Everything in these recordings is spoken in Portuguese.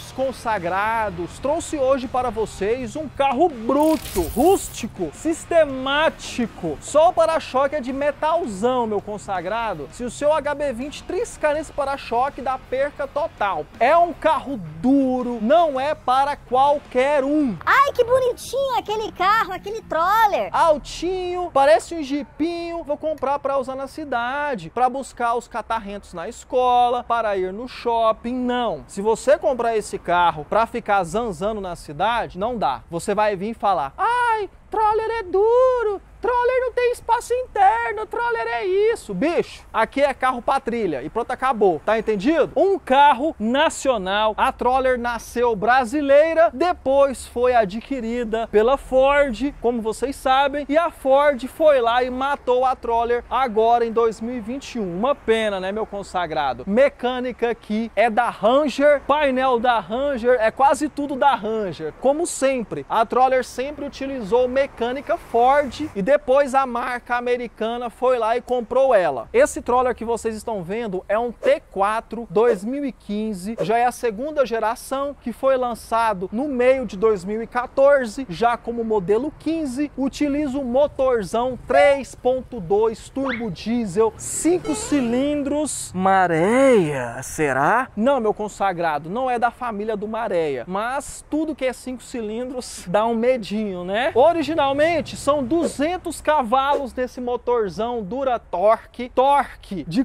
Meus consagrados, trouxe hoje para vocês um carro bruto, rústico, sistemático. Só o para-choque é de metalzão, meu consagrado. Se o seu HB20 triscar nesse para-choque, dá perca total. É um carro duro, não é para qualquer um. Ai, que bonitinho aquele carro, aquele troller. Altinho, parece um jipinho, vou comprar para usar na cidade, para buscar os catarrentos na escola, para ir no shopping. Não. Se você comprar esse carro para ficar zanzando na cidade, não dá. Você vai vir falar: ai, troller é duro, troller não tem espaço interno, troller é isso. Bicho, aqui é carro pra trilha e pronto, acabou. Tá entendido? Um carro nacional. A Troller nasceu brasileira, depois foi adquirida pela Ford, como vocês sabem, e a Ford foi lá e matou a Troller agora em 2021. Uma pena, né, meu consagrado? Mecânica aqui é da Ranger, painel da Ranger, é quase tudo da Ranger. Como sempre, a Troller sempre utilizou mecânica Ford e depois a marca americana foi lá e comprou ela. Esse Troller que vocês estão vendo é um T4 2015, já é a segunda geração, que foi lançado no meio de 2014, já como modelo 15, utiliza um motorzão 3.2 turbo diesel, 5 cilindros, Maré, será? Não, meu consagrado, não é da família do Maré, mas tudo que é 5 cilindros dá um medinho, né? Originalmente são 200 cavalos desse motorzão Duratorque, torque de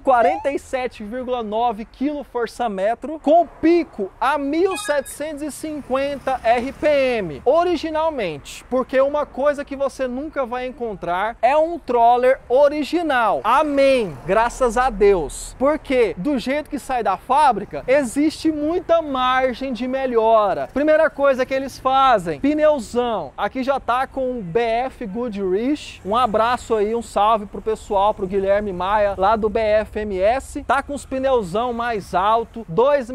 47,9 kgfm, com pico a 1750 RPM. Originalmente, porque uma coisa que você nunca vai encontrar é um Troller original. Amém, graças a Deus. Porque do jeito que sai da fábrica, existe muita margem de melhora. Primeira coisa que eles fazem, pneuzão. Aqui já tá com um BF Goodrich. Um abraço aí, um salve pro pessoal, pro Guilherme Maia, lá do BFMS. Tá com os pneuzão mais alto,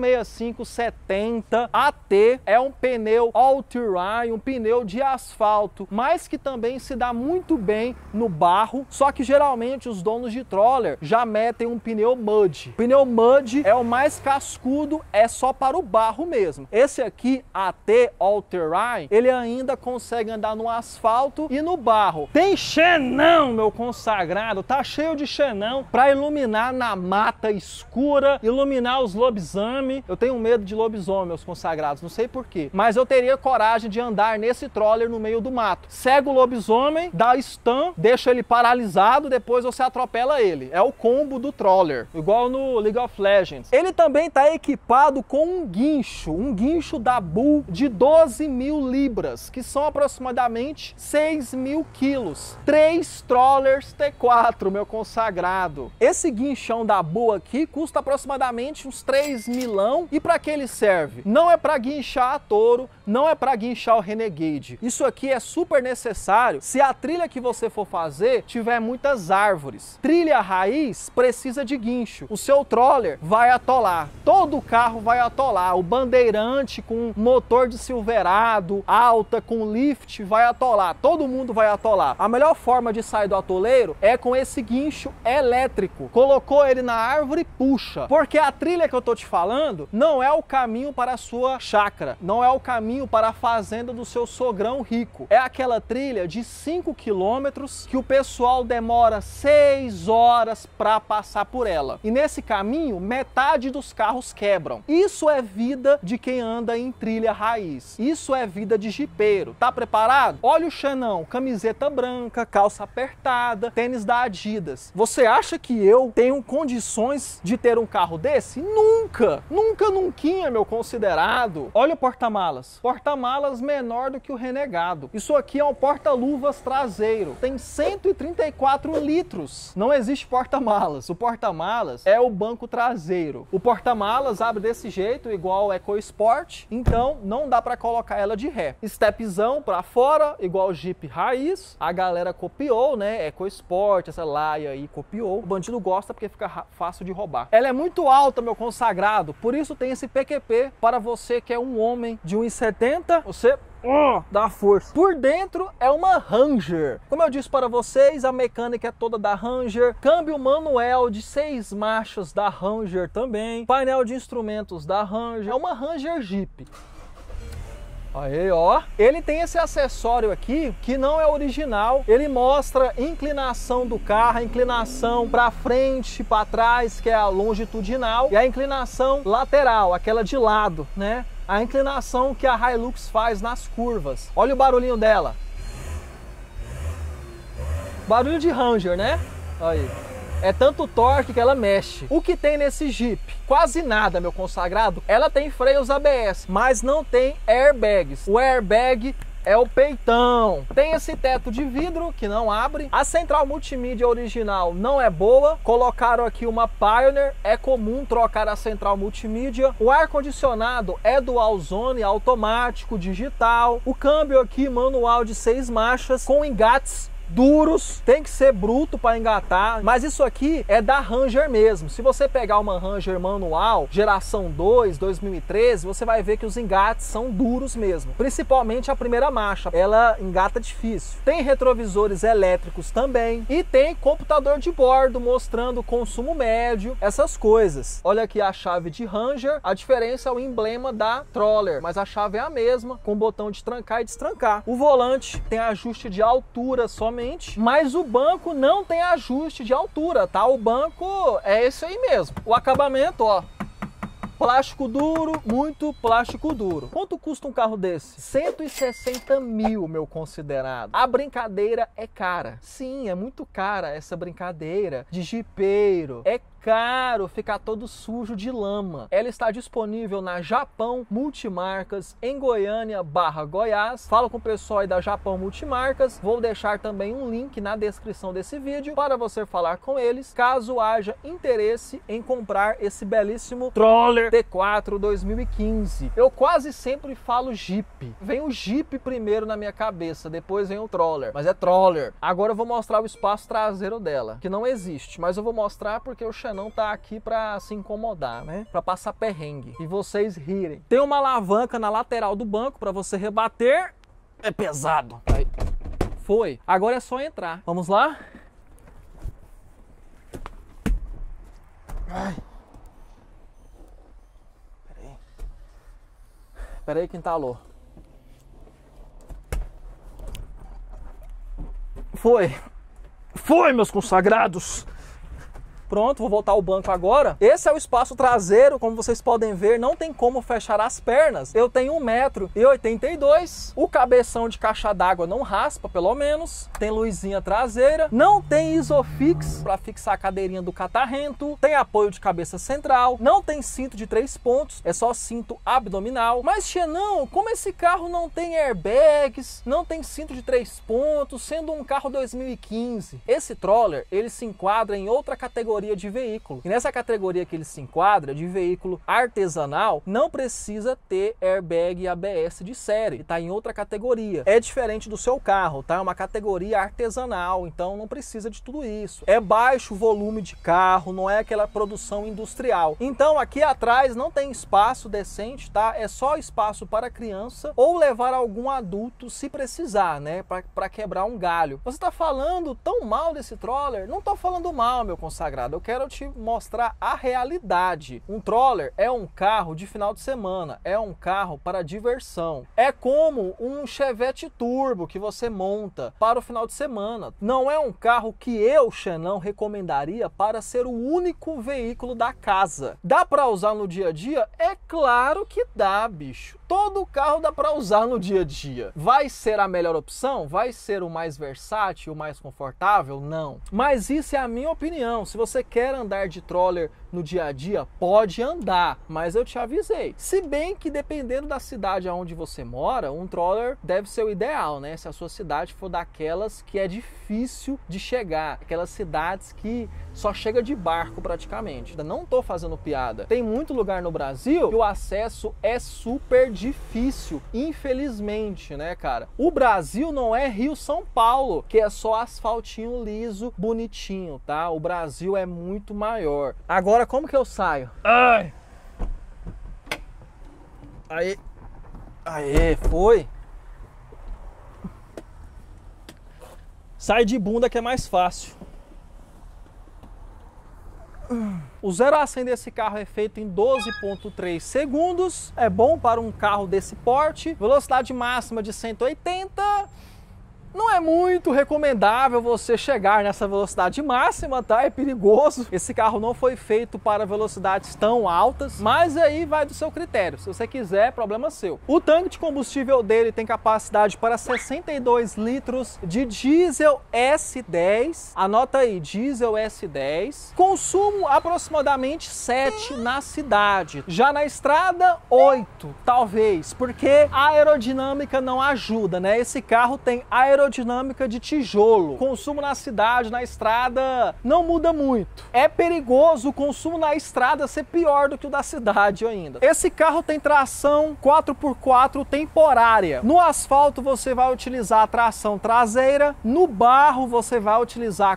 265/70 AT. É um pneu all-terrain, um pneu de asfalto, mas que também se dá muito bem no barro. Só que geralmente os donos de Troller já metem um pneu mud. O pneu mud é o mais cascudo, é só para o barro mesmo. Esse aqui, AT all-terrain, ele ainda consegue andar no asfalto e no barro. Tem xenão, meu consagrado, tá cheio de xenão para iluminar na mata escura, iluminar os lobisomem. Eu tenho medo de lobisomem, meus consagrados, não sei porquê, mas eu teria coragem de andar nesse Troller no meio do mato. Cega o lobisomem, dá stun, deixa ele paralisado, depois você atropela ele. É o combo do Troller, igual no League of Legends. Ele também tá equipado com um guincho da Bull de 12.000 libras, que são aproximadamente 6.000 quilos. 3 Trollers T4, meu consagrado. Esse guinchão da Bull aqui custa aproximadamente uns 3 milão. E para que ele serve? Não é para guinchar a Toro, não é para guinchar o Renegade. Isso aqui é super necessário se a trilha que você for fazer tiver muitas árvores. Trilha raiz precisa de guincho. O seu Troller vai atolar. Todo carro vai atolar. O Bandeirante com motor de Silverado, alta, com lift, vai atolar. Todo mundo vai atolar. A melhor forma de sair do atoleiro é com esse guincho elétrico. Colocou ele na árvore, puxa. Porque a trilha que eu tô te falando não é o caminho para a sua chácara, não é o caminho para a fazenda do seu sogrão rico. É aquela trilha de 5 quilômetros que o pessoal demora 6 horas para passar por ela. E nesse caminho, metade dos carros quebram. Isso é vida de quem anda em trilha raiz. Isso é vida de jipeiro. Tá preparado? Olha o xenão, camiseta branca, calça apertada, tênis da Adidas. Você acha que eu tenho condições de ter um carro desse? Nunca! Nunca, nunquinha, meu considerado. Olha o porta-malas. Porta-malas menor do que o Renegado. Isso aqui é um porta-luvas traseiro. Tem 134 litros. Não existe porta-malas. O porta-malas é o banco traseiro. O porta-malas abre desse jeito, igual o EcoSport. Então, não dá para colocar ela de ré. Stepzão para fora, igual o Jeep raiz. A galera copiou, né? EcoSport, essa Laia aí copiou. O bandido gosta porque fica fácil de roubar. Ela é muito alta, meu consagrado, por isso tem esse PQP para você que é um homem de 1,70, você dá força. Por dentro é uma Ranger. Como eu disse para vocês, a mecânica é toda da Ranger. Câmbio manual de 6 marchas da Ranger também. Painel de instrumentos da Ranger. É uma Ranger Jeep. Aí, ó. Ele tem esse acessório aqui que não é original. Ele mostra inclinação do carro, a inclinação para frente, para trás, que é a longitudinal, e a inclinação lateral, aquela de lado, né? A inclinação que a Hilux faz nas curvas. Olha o barulhinho dela. Barulho de Ranger, né? Aí. É tanto torque que ela mexe. O que tem nesse Jeep? Quase nada, meu consagrado. Ela tem freios ABS, mas não tem airbags. O airbag é o peitão. Tem esse teto de vidro que não abre. A central multimídia original não é boa. Colocaram aqui uma Pioneer. É comum trocar a central multimídia. O ar-condicionado é dual zone, automático, digital. O câmbio aqui manual de 6 marchas com engates duros, tem que ser bruto para engatar, mas isso aqui é da Ranger mesmo. Se você pegar uma Ranger manual, geração 2, 2013, você vai ver que os engates são duros mesmo, principalmente a primeira marcha, ela engata difícil. Tem retrovisores elétricos também e tem computador de bordo mostrando o consumo médio, essas coisas. Olha aqui a chave de Ranger, a diferença é o emblema da Troller, mas a chave é a mesma, com o botão de trancar e destrancar. O volante tem ajuste de altura somente, mas o banco não tem ajuste de altura, tá? O banco é esse aí mesmo. O acabamento, ó, plástico duro, muito plástico duro. Quanto custa um carro desse? 160 mil, meu considerado. A brincadeira é cara. Sim, é muito cara essa brincadeira de jipeiro. É caro ficar todo sujo de lama. Ela está disponível na Japão Multimarcas, em Goiânia / Goiás. Fala com o pessoal aí da Japão Multimarcas. Vou deixar também um link na descrição desse vídeo para você falar com eles, caso haja interesse em comprar esse belíssimo Troller T4 2015. Eu quase sempre falo Jeep. Vem o Jeep primeiro na minha cabeça, depois vem o Troller. Mas é Troller. Agora eu vou mostrar o espaço traseiro dela, que não existe, mas eu vou mostrar porque o não tá aqui para se incomodar, né? Para passar perrengue e vocês rirem. Tem uma alavanca na lateral do banco para você rebater. É pesado. Aí. Foi. Agora é só entrar. Vamos lá? Ai. Peraí que entalou. Foi. Foi, meus consagrados. Pronto, vou voltar ao banco agora. Esse é o espaço traseiro, como vocês podem ver, não tem como fechar as pernas. Eu tenho 1,82 m, o cabeção de caixa d'água não raspa, pelo menos. Tem luzinha traseira, não tem Isofix para fixar a cadeirinha do catarrento, tem apoio de cabeça central, não tem cinto de 3 pontos, é só cinto abdominal. Mas, Xenão, como esse carro não tem airbags, não tem cinto de 3 pontos, sendo um carro 2015? Esse Troller, ele se enquadra em outra categoria de veículo. E nessa categoria que ele se enquadra, de veículo artesanal, não precisa ter airbag e ABS de série. Está em outra categoria. É diferente do seu carro, tá? É uma categoria artesanal, então não precisa de tudo isso. É baixo volume de carro, não é aquela produção industrial. Então aqui atrás não tem espaço decente, tá? É só espaço para criança ou levar algum adulto se precisar, né? Para quebrar um galho. Você está falando tão mal desse Troller? Não estou falando mal, meu consagrado. Eu quero te mostrar a realidade. Um Troller é um carro de final de semana, é um carro para diversão. É como um Chevette Turbo que você monta para o final de semana. Não é um carro que eu, Xenão, recomendaria para ser o único veículo da casa. Dá para usar no dia a dia? É claro que dá, bicho. Todo carro dá para usar no dia a dia. Vai ser a melhor opção? Vai ser o mais versátil, o mais confortável? Não. Mas isso é a minha opinião. Se você você quer andar de troller no dia a dia, pode andar, mas eu te avisei. Se bem que dependendo da cidade onde você mora, um troller deve ser o ideal, né? Se a sua cidade for daquelas que é difícil de chegar, aquelas cidades que só chega de barco praticamente. Eu não tô fazendo piada. Tem muito lugar no Brasil que o acesso é super difícil, infelizmente, né, cara? O Brasil não é Rio-São Paulo, que é só asfaltinho liso, bonitinho, tá? O Brasil é muito maior. Agora, como que eu saio? Ai! Aí! Aê, foi! Sai de bunda que é mais fácil. O 0 a 100 desse carro é feito em 12,3 segundos. É bom para um carro desse porte. Velocidade máxima de 180. Não é muito recomendável você chegar nessa velocidade máxima, tá? É perigoso. Esse carro não foi feito para velocidades tão altas, mas aí vai do seu critério. Se você quiser, problema seu. O tanque de combustível dele tem capacidade para 62 litros de diesel S10. Anota aí, diesel S10. Consumo aproximadamente 7 na cidade. Já na estrada, 8, talvez, porque a aerodinâmica não ajuda, né? Esse carro tem aerodinâmica de tijolo. Consumo na cidade, na estrada, não muda muito. É perigoso o consumo na estrada ser pior do que o da cidade ainda. Esse carro tem tração 4x4 temporária. No asfalto você vai utilizar a tração traseira, no barro você vai utilizar a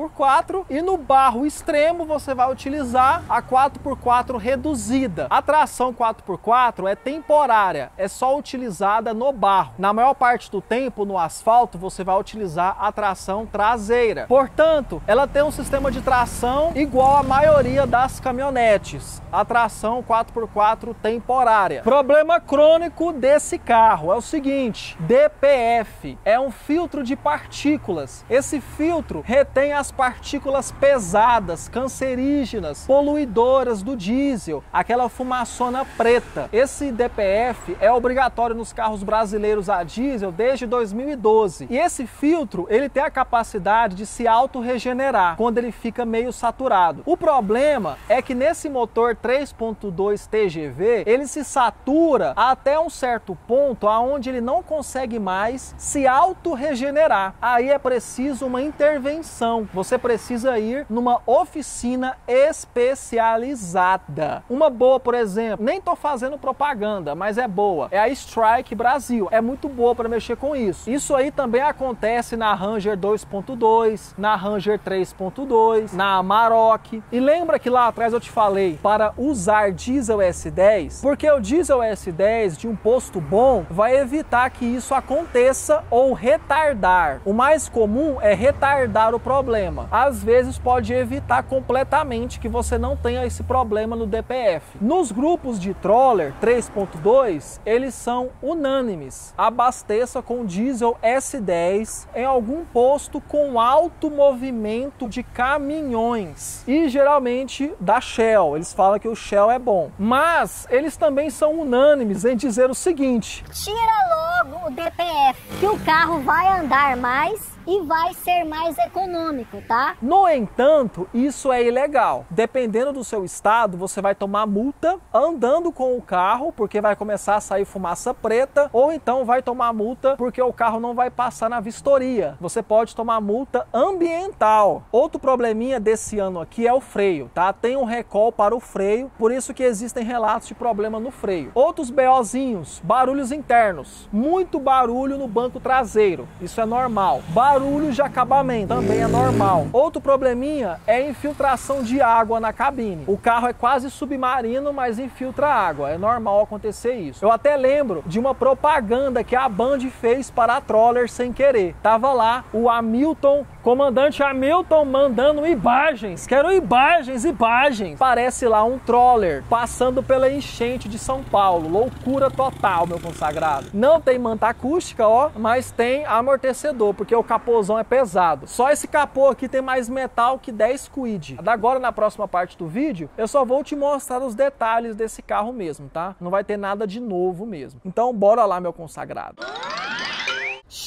4x4 e no barro extremo você vai utilizar a 4x4 reduzida. A tração 4x4 é temporária, é só utilizada no barro. Na maior parte do tempo, no asfalto, você vai utilizar a tração traseira. Portanto, ela tem um sistema de tração igual à maioria das caminhonetes. A tração 4x4 temporária. Problema crônico desse carro é o seguinte: DPF é um filtro de partículas. Esse filtro retém as partículas pesadas, cancerígenas, poluidoras do diesel, aquela fumaçona preta. Esse DPF é obrigatório nos carros brasileiros a diesel desde 2012. E esse filtro, ele tem a capacidade de se auto-regenerar quando ele fica meio saturado. O problema é que nesse motor 3.2 TGV, ele se satura até um certo ponto aonde ele não consegue mais se auto-regenerar. Aí é preciso uma intervenção. Você precisa ir numa oficina especializada. Uma boa, por exemplo, nem tô fazendo propaganda, mas é boa. É a Strike Brasil. É muito boa para mexer com isso. Isso aí também acontece na Ranger 2.2, na Ranger 3.2, na Amarok. E lembra que lá atrás eu te falei para usar diesel S10? Porque o diesel S10 de um posto bom vai evitar que isso aconteça ou retardar. O mais comum é retardar o problema. Às vezes pode evitar completamente que você não tenha esse problema no DPF. Nos grupos de troller 3.2, eles são unânimes. Abasteça com diesel S10 em algum posto com alto movimento de caminhões. E geralmente da Shell. Eles falam que o Shell é bom. Mas eles também são unânimes em dizer o seguinte: tira logo o DPF, que o carro vai andar mais e vai ser mais econômico, tá? No entanto, isso é ilegal. Dependendo do seu estado, você vai tomar multa andando com o carro, porque vai começar a sair fumaça preta, ou então vai tomar multa porque o carro não vai passar na vistoria. Você pode tomar multa ambiental. Outro probleminha desse ano aqui é o freio, tá? Tem um recall para o freio, por isso que existem relatos de problema no freio. Outros BOzinhos, barulhos internos. Muito barulho no banco traseiro. Isso é normal. Barulho de acabamento também é normal. Outro probleminha é infiltração de água na cabine. O carro é quase submarino, mas infiltra água. É normal acontecer isso. Eu até lembro de uma propaganda que a Band fez para a Troller sem querer. Tava lá o Hamilton, comandante Hamilton, mandando imagens. Quero imagens. Parece lá um Troller passando pela enchente de São Paulo. Loucura total, meu consagrado. Não tem manta acústica, ó, mas tem amortecedor, porque o capôzão é pesado. Só esse capô aqui tem mais metal que 10 quid. Agora, na próxima parte do vídeo, eu só vou te mostrar os detalhes desse carro mesmo, tá? Não vai ter nada de novo mesmo. Então, bora lá, meu consagrado.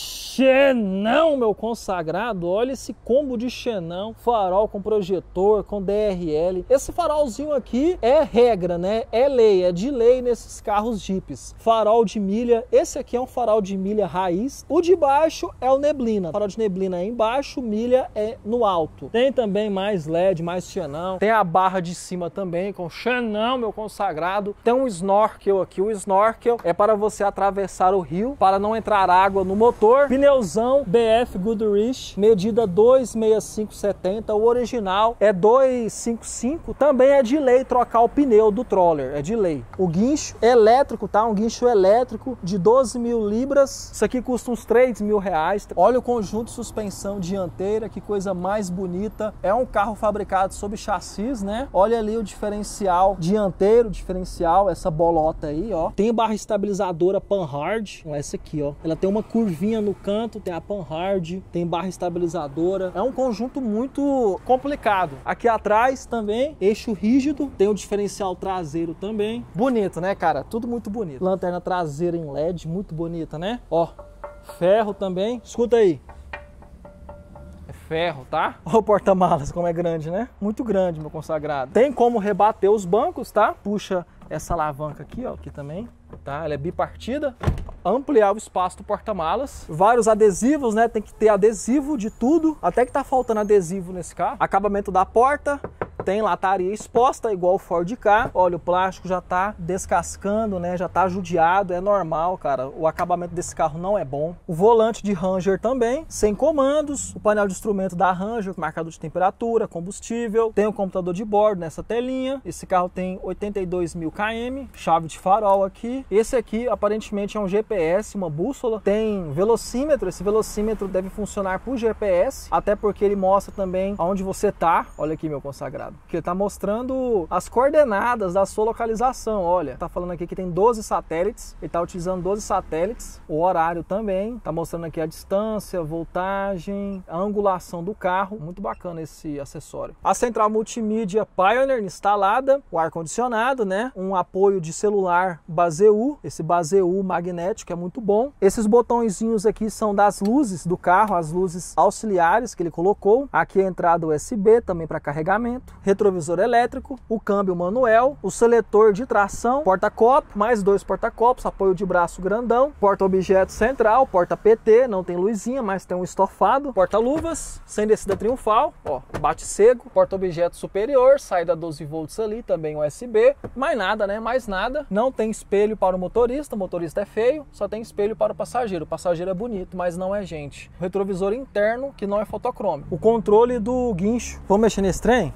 Xenão, meu consagrado. Olha esse combo de xenão. Farol com projetor, com DRL. Esse farolzinho aqui é regra, né? É lei, é de lei nesses carros Jeeps. Farol de milha. Esse aqui é um farol de milha raiz. O de baixo é o neblina. O farol de neblina é embaixo, milha é no alto. Tem também mais LED, mais xenão. Tem a barra de cima também com xenão, meu consagrado. Tem um snorkel aqui. O snorkel é para você atravessar o rio, para não entrar água no motor. Pneuzão BF Goodrich, medida 265/70. O original é 255. Também é de lei trocar o pneu do Troller, é de lei. O guincho é elétrico, tá? Um guincho elétrico de 12 mil libras. Isso aqui custa uns 3 mil reais. Olha o conjunto de suspensão dianteira, que coisa mais bonita. É um carro fabricado sob chassis, né? Olha ali o diferencial dianteiro, diferencial, essa bolota aí, ó. Tem barra estabilizadora Panhard, essa aqui, ó. Ela tem uma curvinha no canto, tem a Panhard, tem barra estabilizadora. É um conjunto muito complicado. Aqui atrás também, eixo rígido, tem o diferencial traseiro também. Bonito, né, cara? Tudo muito bonito. Lanterna traseira em LED, muito bonita, né? Ó, ferro também. Escuta aí. É ferro, tá? Olha o porta-malas como é grande, né? Muito grande, meu consagrado. Tem como rebater os bancos, tá? Puxa essa alavanca aqui, ó, aqui também, tá? Ela é bipartida. Ampliar o espaço do porta-malas. Vários adesivos, né? Tem que ter adesivo de tudo. Até que tá faltando adesivo nesse carro. Acabamento da porta. Tem lataria exposta, igual o Ford Ka. Olha, o plástico já tá descascando, né? Já tá judiado, é normal, cara. O acabamento desse carro não é bom. O volante de Ranger também, sem comandos. O painel de instrumento da Ranger, marcador de temperatura, combustível. Tem o computador de bordo nessa telinha. Esse carro tem 82 mil km. Chave de farol aqui. Esse aqui, aparentemente, é um GPS, uma bússola. Tem velocímetro. Esse velocímetro deve funcionar por GPS, até porque ele mostra também onde você tá. Olha aqui, meu consagrado. Que ele tá mostrando as coordenadas da sua localização. Olha, tá falando aqui que tem 12 satélites. Ele tá utilizando 12 satélites. O horário também. Tá mostrando aqui a distância, voltagem, a angulação do carro. Muito bacana esse acessório. A central multimídia Pioneer instalada. O ar-condicionado, né? Um apoio de celular Base-U. Esse Base-U magnético é muito bom. Esses botõezinhos aqui são das luzes do carro, as luzes auxiliares que ele colocou. Aqui a entrada USB também para carregamento. Retrovisor elétrico, o câmbio manual, o seletor de tração, porta-copo, mais 2 porta-copos, apoio de braço grandão, porta-objeto central, porta-PT, não tem luzinha, mas tem um estofado, porta-luvas, sem descida triunfal, ó, bate-cego, porta-objeto superior, saída 12 volts ali, também USB, mais nada, né, mais nada, não tem espelho para o motorista é feio, só tem espelho para o passageiro é bonito, mas não é gente. O retrovisor interno, que não é fotocrômico. O controle do guincho, vamos mexer nesse trem?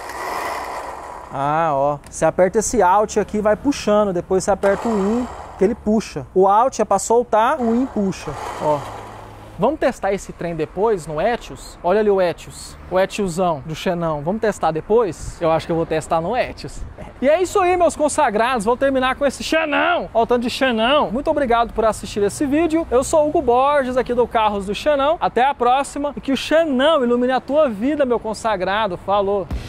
Ah, ó, você aperta esse Alt aqui, vai puxando, depois você aperta o IN, que ele puxa. O Alt é para soltar, o IN puxa, ó. Vamos testar esse trem depois no Etios? Olha ali o Etiosão do Xenão. Vamos testar depois? Eu acho que eu vou testar no Etios. E é isso aí, meus consagrados. Vou terminar com esse Xenão. Olha o tanto de Xenão. Muito obrigado por assistir esse vídeo. Eu sou o Hugo Borges, aqui do Carros do Xenão. Até a próxima. E que o Xenão ilumine a tua vida, meu consagrado. Falou!